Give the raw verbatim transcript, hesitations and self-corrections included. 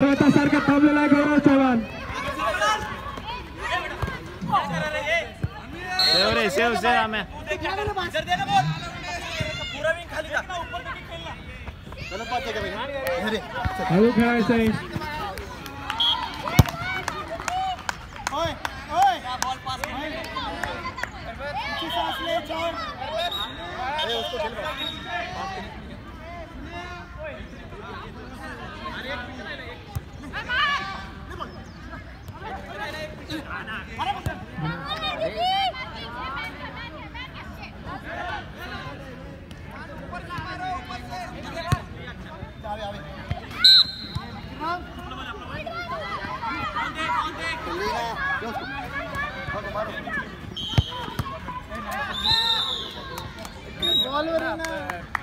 सारखा थांबलेला आहे गौरव चव्हाण. सेव रे सेव सेव आम्ही हळू खेळायचंय. बॉल वर